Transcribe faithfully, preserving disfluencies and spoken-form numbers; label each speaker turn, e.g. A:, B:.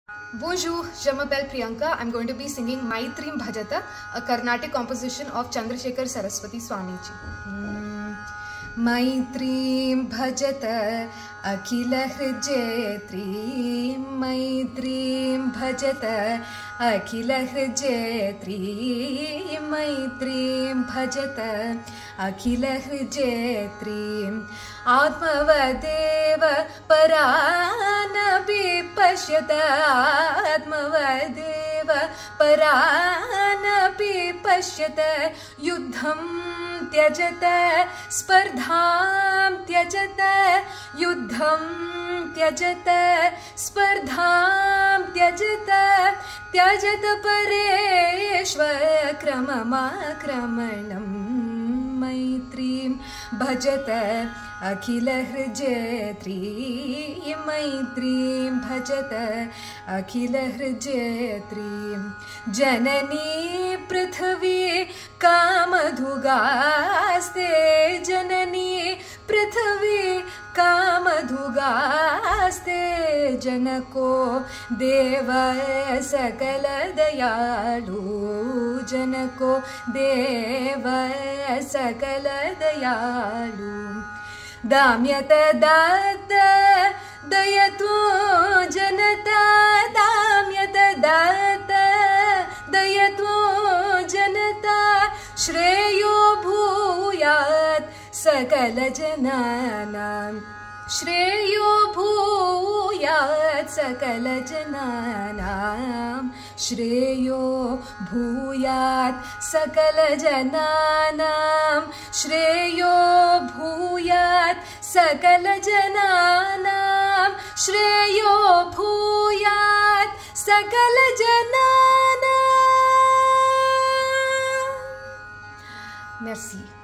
A: Bonjour, je m'appelle Priyanka. I'm going to be singing Maitrim Bhajata, a Carnatic composition of Chandrasekhar Saraswati Swamiji. Hmm. Maitrim Bhajata Akhila Hrijetri, Maitrim Bhajata Akhila Hrijetri, Maitrim Bhajata Akhila Hrijetri, Atmavadeva Paranapi Pashyata, Atmavadeva Paranapi Pashyata, Yuddham त्यजत स्पर्धां त्यजत युद्धं त्यजत स्पर्धां त्यजत त्यजत परेष्वक्रममाक्रमणं मैत्रीं भजत अखिल हृजयत्री मैत्रीं भजत अखिल हृजयत्री जननी पृथ्वी कामधुगास्ते जननी पृथ्वी कामधुगास्ते जनको देव सकल दयालु जनको देव सकल दयालु दाम्यत दात दयतु जनता दाम्यत दात दयतु जनता श्रेयो भूयात् सकल जनानां श्रेयो भूयात् सकल जनानां श्रेयो भूयात् सकल जनानां श्रेयो भूयात् सकल जनानां श्रेयो भूयात् सकल जनानां. Merci.